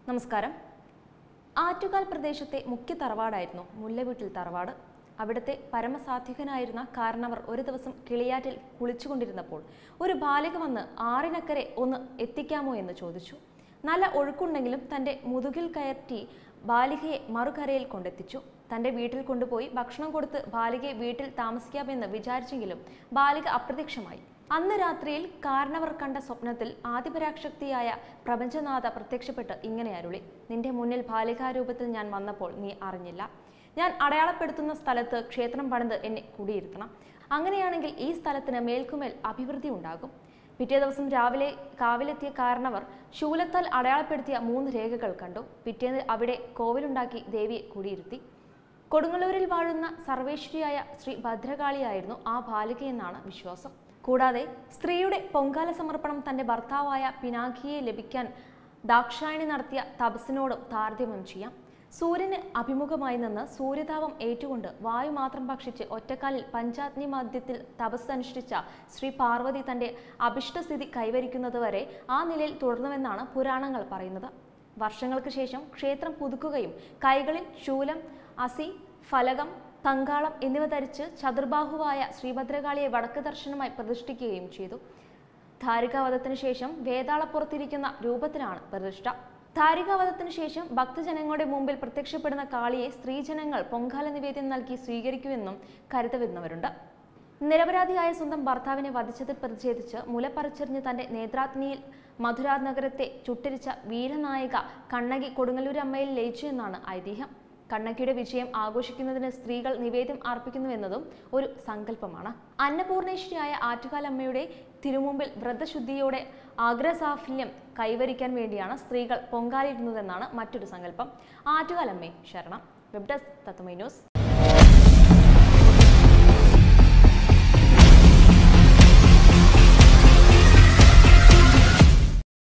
നമസ്കാരം. ആറ്റുകാൽ പ്രദേശത്തെ മുഖ്യ തറവാടായിരുന്നു മുല്ലവീട്ടിൽ തറവാട്. അവിടുത്തെ പരമസാത്വികനായിരുന്ന കാരണവർ ഒരു ദിവസം കിളിയാറ്റിൽ കുളിച്ചുകൊണ്ടിരുന്നപ്പോൾ ഒരു ബാലിക വന്ന് ആറിനക്കരെ ഒന്ന് എത്തിക്കാമോ എന്ന് ചോദിച്ചു. നല്ല ഒഴുക്കുണ്ടെങ്കിലും തൻ്റെ മുതുകിൽ കയറ്റി ബാലികയെ മറുകരയിൽ കൊണ്ടെത്തിച്ചു. തൻ്റെ വീട്ടിൽ കൊണ്ടുപോയി ഭക്ഷണം കൊടുത്ത് ബാലികയെ വീട്ടിൽ താമസിക്കാമെന്ന് വിചാരിച്ചെങ്കിലും ബാലിക അപ്രത്യക്ഷമായി. അന്ന് രാത്രിയിൽ കാരണവർ കണ്ട സ്വപ്നത്തിൽ ആദിപരാശക്തിയായ പ്രപഞ്ചനാഥ പ്രത്യക്ഷപ്പെട്ട് ഇങ്ങനെ അരുളി: നിന്റെ മുന്നിൽ ബാലികാരൂപത്തിൽ ഞാൻ വന്നപ്പോൾ നീ അറിഞ്ഞില്ല. ഞാൻ അടയാളപ്പെടുത്തുന്ന സ്ഥലത്ത് ക്ഷേത്രം പണിത് എന്നെ കുടിയിരുത്തണം. അങ്ങനെയാണെങ്കിൽ ഈ സ്ഥലത്തിന് മേൽക്കുമേൽ അഭിവൃദ്ധി ഉണ്ടാകും. പിറ്റേ ദിവസം രാവിലെ കാവിലെത്തിയ കാരണവർ ശൂലത്താൽ അടയാളപ്പെടുത്തിയ 3 രേഖകൾ കണ്ടു. പിറ്റേന്ന് അവിടെ കോവിലുണ്ടാക്കി ദേവിയെ കുടിയിരുത്തി. കൊടുങ്ങല്ലൂരിൽ വാഴുന്ന സർവേശ്വരിയായ ശ്രീ ഭദ്രകാളിയായിരുന്നു ആ ബാലികയെന്നാണ് വിശ്വാസം. കൂടാതെ സ്ത്രീയുടെ പൊങ്കാല സമർപ്പണം തന്റെ ഭർത്താവായ പിനാകിയെ ലഭിക്കാൻ ദാക്ഷായണി നടത്തിയ തപസ്സിനോടും താരതമ്യം ചെയ്യാം. സൂര്യന് അഭിമുഖമായി നിന്ന് സൂര്യതാപം ഏറ്റുകൊണ്ട് വായു മാത്രം ഭക്ഷിച്ച് ഒറ്റക്കാലിൽ പഞ്ചാഗ്നി മധ്യത്തിൽ തപസ് അനുഷ്ഠിച്ച ശ്രീ പാർവതി തന്റെ അഭിഷ്ടസ്ഥിതി കൈവരിക്കുന്നതുവരെ ആ നിലയിൽ തുടർന്നുവെന്നാണ് പുരാണങ്ങൾ പറയുന്നത്. വർഷങ്ങൾക്ക് ശേഷം ക്ഷേത്രം പുതുക്കുകയും കൈകളിൽ ശൂലം, അസി, ഫലകം, തങ്കാളം എന്നിവ ധരിച്ച് ചതുർബാഹുവായ ശ്രീഭദ്രകാളിയെ വടക്ക് ദർശനമായി പ്രതിഷ്ഠിക്കുകയും ചെയ്തു. ധാരികാവധത്തിന് ശേഷം വേതാളപ്പുറത്തിരിക്കുന്ന രൂപത്തിലാണ് പ്രതിഷ്ഠ. ധാരികാവധത്തിന് ശേഷം ഭക്തജനങ്ങളുടെ മുമ്പിൽ പ്രത്യക്ഷപ്പെടുന്ന കാളിയെ സ്ത്രീജനങ്ങൾ പൊങ്കാല നിവേദ്യം നൽകി സ്വീകരിക്കുമെന്നും കരുതവരുന്നവരുണ്ട്. നിരപരാധിയായ സ്വന്തം ഭർത്താവിനെ വധിച്ചതിൽ പ്രതിഷേധിച്ച് മുലപ്പറിച്ചെറിഞ്ഞ് തന്റെ നേത്രാഗ്നിയിൽ മധുരാ നഗരത്തെ ചുട്ടരിച്ച വീരനായിക കണ്ണകി കൊടുങ്ങല്ലൂരമ്മയിൽ ലയിച്ചു എന്നാണ് ഐതിഹ്യം. കണ്ണകിയുടെ വിജയം ആഘോഷിക്കുന്നതിന് സ്ത്രീകൾ നിവേദ്യം അർപ്പിക്കുന്നുവെന്നതും ഒരു സങ്കല്പമാണ്. അന്നപൂർണേശ്വരിയായ ആറ്റുകാലമ്മയുടെ തിരുമുമ്പിൽ വ്രതശുദ്ധിയോടെ ആഗ്രഹസാഫല്യം കൈവരിക്കാൻ വേണ്ടിയാണ് സ്ത്രീകൾ പൊങ്കാലിടുന്നതെന്നാണ് മറ്റൊരു സങ്കല്പം. ആറ്റുകാലമ്മേ ശരണം. Web desk Tatwamayi news.